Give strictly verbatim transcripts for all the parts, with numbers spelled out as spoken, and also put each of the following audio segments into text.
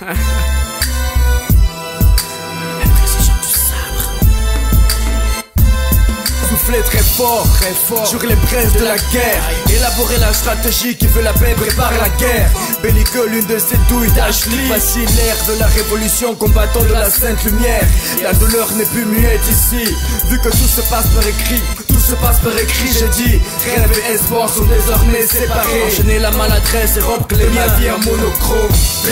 Souffler très fort, très fort sur les braises de la guerre. Élaborer la stratégie qui veut la paix, prépare la guerre. Belliqueux, l'une de ces douilles d'Ashley. Voici l'ère de la révolution, combattant de la sainte lumière. La douleur n'est plus muette ici, vu que tout se passe par écrit. Tout se passe par écrit, j'ai dit. Rêve et espoir sont désormais séparés. Enchaîner la maladresse et rompre les mains vie en monochrome.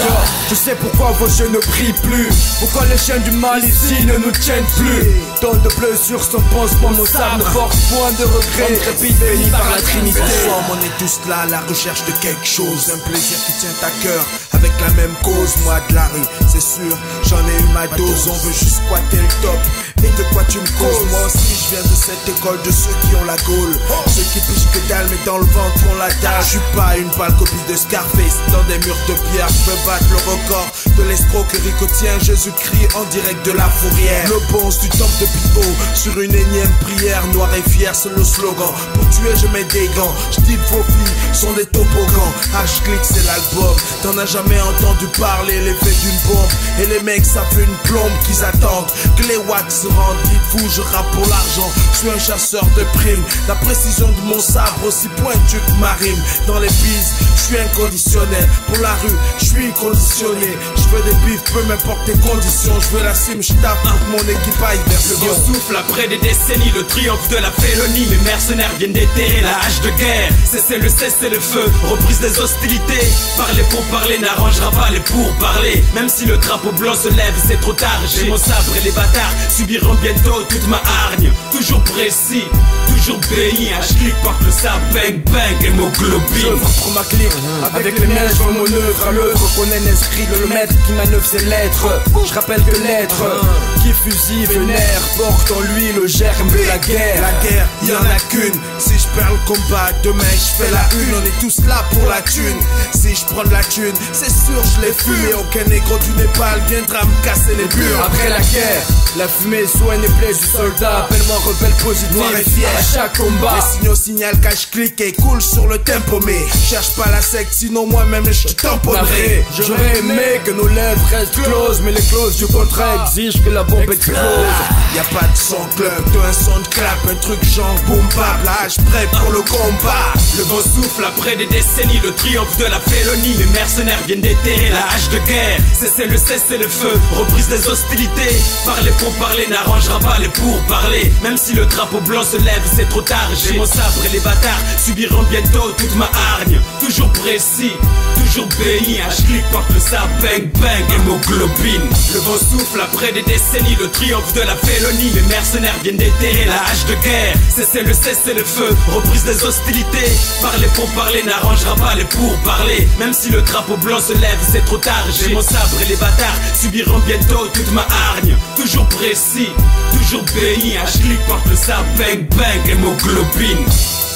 Je sais pourquoi vos jeux ne prient plus. Pourquoi les chaînes du mal ici ne nous tiennent plus. Tant de blessures sont pansement, nos sables ne portent point de regret. Trépide béni par la Trinité. Ensemble on est tous là à la recherche de quelque chose. Un plaisir qui tient à cœur avec la même cause. Moi de la rue, c'est sûr, j'en ai eu ma dose. On veut juste squatter le top. Et de quoi tu me causes? Moi aussi je viens de cette école de ceux qui ont la gaule. Ceux qui pichent que dalle mais dans le ventre ont la dalle. Je suis pas une pâle copie de Scarface dans des murs de pierre. Je peux battre le record de l'escroquerie que tient Jésus-Christ en direct de la fourrière. Le bonze du temple de Pio sur une énième prière. Noir et fier c'est le slogan. Pour tuer je mets des gants. Je dis que vos filles sont des toboggans. H-Click c'est l'album. T'en as jamais entendu parler, l'effet d'une bombe. Et les mecs ça fait une plombe qu'ils attendent que les wax se rendent. Dites-vous je rappe pour l'argent. Je suis un chasseur de primes. La précision de mon sabre aussi pointue que ma rime. Dans les bises je suis inconditionnel. Pour la rue je suis conditionné. Je veux des bifs peu m'importe les conditions. Je veux la cime, je tape pour que mon équipe aille vers le vent souffle après des décennies. Le triomphe de la félonie. Mes mercenaires viennent déterrer la hache de guerre. Cessez le cessez le feu. Reprise des hostilités. Parler pour parler n'arrangera pas les pourparlers. Même si le drapeau blanc se lève c'est trop tard. J'ai mon sabre et les bâtards subiront bientôt toute ma hargne. Toujours précis, toujours béni. H-Click porte le sabre, bang bang hémoglobine. Je reprends ma clique, avec les miens je vois mon œuvre à l'œuvre. Qu'on ait inscrit le maître qui manœuvre ses lettres. Je rappelle que l'être qui fusille vénère porte en lui le germe de la guerre. La guerre, y en a qu'une. Si je perds le combat, demain je fais la une. On est tous là pour la thune. Si je prends de la thune, c'est sûr je l'ai fumé. Aucun négro du Népal viendra me casser les murs. Après la guerre, la fumée soigne les plaies du soldat. Appelle-moi rebelle positif, noir et fier à chaque combat. Les signaux signalent qu'H-Click et cool sur le tempo. Mais cherche pas la secte, sinon moi-même je te tamponnerai. J'aurais aimé que nos lèvres restent closes, mais les clauses du contrat exigent que la bombe explose. Y'a pas de son club, de un son de clap, un truc genre boom bap. La hache prête pour le combat. Le vent souffle après des décennies. Le triomphe de la félonie. Mes mercenaires viennent déterrer la hache de guerre. Cessez le cessez le feu. Reprise des hostilités. Parler pour parler n'arrangera pas les pourparlers. Même si le drapeau blanc se lève c'est trop tard. J'ai mon sabre et les bâtards subiront bientôt toute ma hargne. Toujours précis, toujours béni. H-Click porte le sabre, bang bang hémoglobine. Le vent souffle après des décennies. Le triomphe de la félonie. Mes mercenaires viennent déterrer la hache de guerre. Cessez le cessez le feu. Reprise des hostilités. Parler pour parler n'arrangera pas les pourparlers. Même si le drapeau blanc se lève c'est trop tard. J'ai mon sabre et les bâtards subiront bientôt toute ma hargne. Toujours précis, toujours béni. H-Click porte le sabre, bang bang hémoglobine.